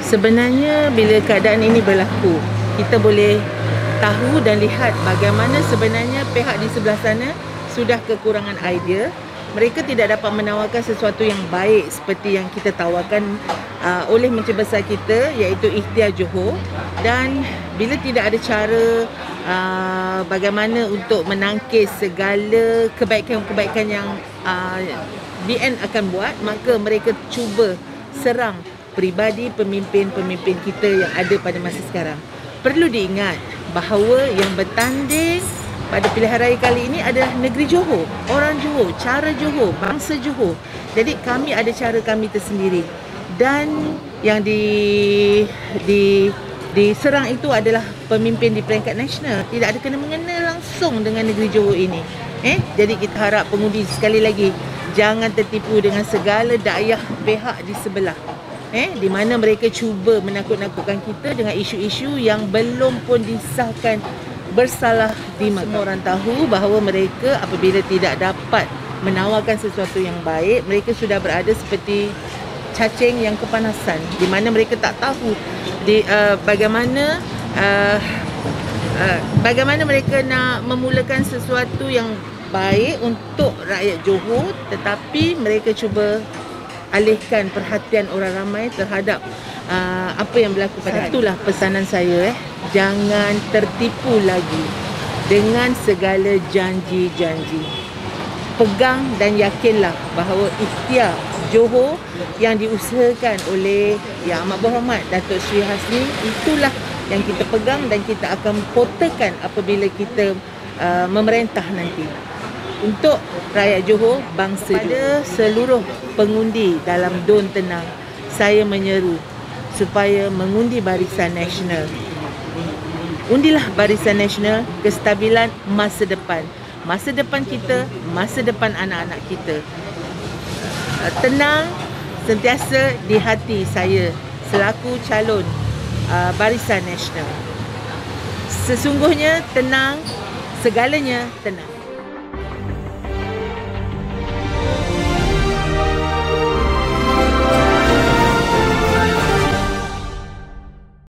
Sebenarnya bila keadaan ini berlaku, kita boleh tahu dan lihat bagaimana sebenarnya pihak di sebelah sana sudah kekurangan idea. Mereka tidak dapat menawarkan sesuatu yang baik seperti yang kita tawarkan oleh Menteri Besar kita, iaitu Ikhtiar Johor. Dan bila tidak ada cara bagaimana untuk menangkis segala kebaikan-kebaikan yang BN akan buat, maka mereka cuba serang peribadi pemimpin-pemimpin kita yang ada pada masa sekarang. Perlu diingat bahawa yang bertanding pada pilihan raya kali ini adalah negeri Johor, orang Johor, cara Johor, bangsa Johor. Jadi kami ada cara kami tersendiri. Dan yang diserang itu adalah pemimpin di peringkat nasional. Tidak ada kena-mengena langsung dengan negeri Johor ini. Jadi kita harap pengundi sekali lagi jangan tertipu dengan segala dayah pihak di sebelah. Di mana mereka cuba menakut-nakutkan kita dengan isu-isu yang belum pun disahkan bersalah di mahkamah. Semua orang tahu bahawa mereka apabila tidak dapat menawarkan sesuatu yang baik, mereka sudah berada seperti cacing yang kepanasan, di mana mereka tak tahu bagaimana mereka nak memulakan sesuatu yang baik untuk rakyat Johor, tetapi mereka cuba alihkan perhatian orang ramai terhadap apa yang berlaku pada itulah pesanan saya, jangan tertipu lagi dengan segala janji-janji. Pegang dan yakinlah bahawa ikhtiar Johor yang diusahakan oleh Yang Amat Berhormat Datuk Seri Hasni, itulah yang kita pegang dan kita akan potakan apabila kita memerintah nanti. Untuk rakyat Johor, bangsa Johor, pada seluruh pengundi dalam Don Tenang, saya menyeru supaya mengundi Barisan Nasional. Undilah Barisan Nasional, kestabilan masa depan. Masa depan kita, masa depan anak-anak kita. Tenang sentiasa di hati saya selaku calon Barisan Nasional. Sesungguhnya tenang, segalanya tenang.